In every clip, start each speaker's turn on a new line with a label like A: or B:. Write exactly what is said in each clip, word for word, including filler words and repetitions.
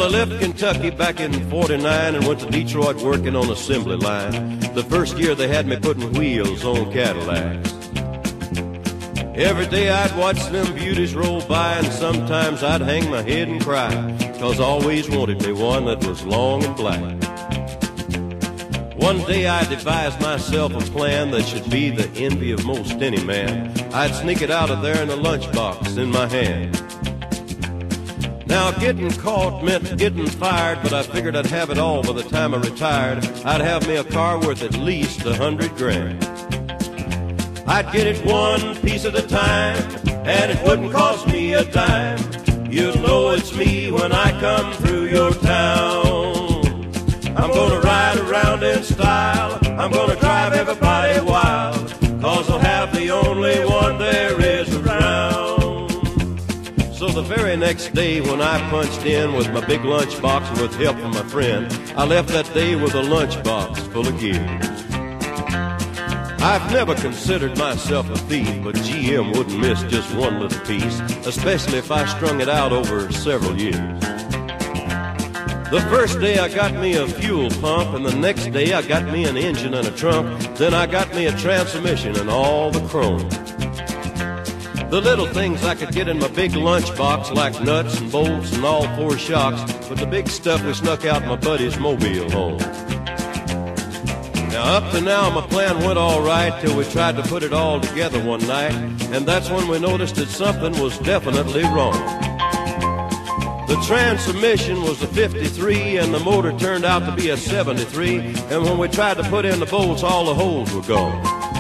A: Well, I left Kentucky back in forty-nine and went to Detroit working on assembly line. The first year they had me putting wheels on Cadillacs. Every day I'd watch them beauties roll by, and sometimes I'd hang my head and cry, 'cause I always wanted me one that was long and black. One day I devised myself a plan that should be the envy of most any man. I'd sneak it out of there in a lunchbox in my hand. Now getting caught meant getting fired, but I figured I'd have it all by the time I retired. I'd have me a car worth at least a hundred grand. I'd get it one piece at a time, and it wouldn't cost me a dime. You'll know it's me when I come through your town. I'm gonna ride around in style, I'm gonna drive everybody wild, 'cause I'll have the only one there is around. So the very next day when I punched in with my big lunchbox and with help from my friend, I left that day with a lunchbox full of gears. I've never considered myself a thief, but G M wouldn't miss just one little piece, especially if I strung it out over several years. The first day I got me a fuel pump, and the next day I got me an engine and a trunk. Then I got me a transmission and all the chrome. The little things I could get in my big lunchbox, like nuts and bolts and all four shocks, but the big stuff we snuck out my buddy's mobile home. Now up to now my plan went all right till we tried to put it all together one night, and that's when we noticed that something was definitely wrong. The transmission was a fifty-three and the motor turned out to be a seventy-three, and when we tried to put in the bolts, all the holes were gone.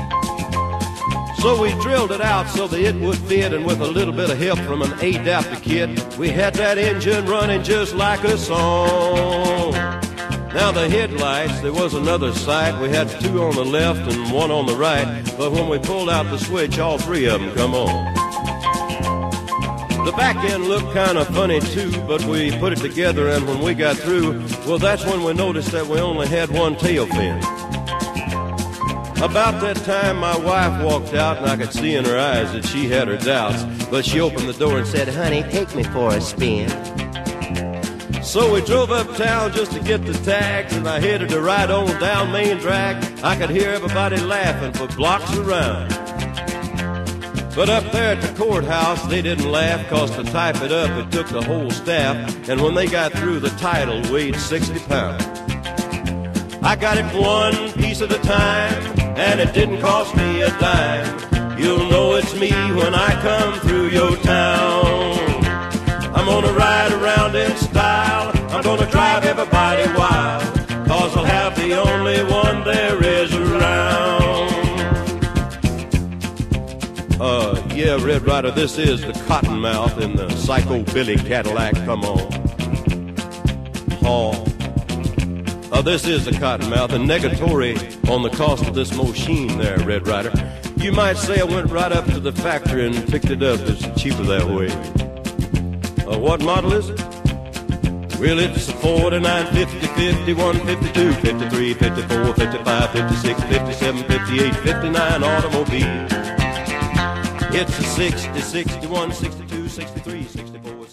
A: So we drilled it out so that it would fit, and with a little bit of help from an adapter kit, we had that engine running just like a song. Now the headlights, there was another sight. We had two on the left and one on the right, but when we pulled out the switch, all three of them come on. The back end looked kind of funny too, but we put it together, and when we got through, well, that's when we noticed that we only had one tail fin. About that time, my wife walked out, and I could see in her eyes that she had her doubts, but she opened the door and said, "Honey, take me for a spin." So we drove uptown just to get the tags, and I headed to ride on down Main Drag. I could hear everybody laughing for blocks around. But up there at the courthouse, they didn't laugh, 'cause to type it up, it took the whole staff, and when they got through, the title weighed sixty pounds. I got it one piece at a time, and it didn't cost me a dime. You'll know it's me when I come through your town. I'm gonna ride around in style, I'm gonna drive everybody wild, 'cause I'll have the only one there is around. Uh, yeah, Red Ryder, this is the Cottonmouth in the Psycho Billy Cadillac, come on. Haw. Uh, this is the Cottonmouth, and negatory on the cost of this machine there, Red Ryder. You might say I went right up to the factory and picked it up. It's cheaper that way. Uh, what model is it? Well, it's a forty-nine, fifty, fifty-one, fifty-two, fifty-three, fifty-four, fifty-five, fifty-six, fifty-seven, fifty-eight, fifty-nine automobile. It's a sixty, sixty-one, sixty-two, sixty-three, sixty-four.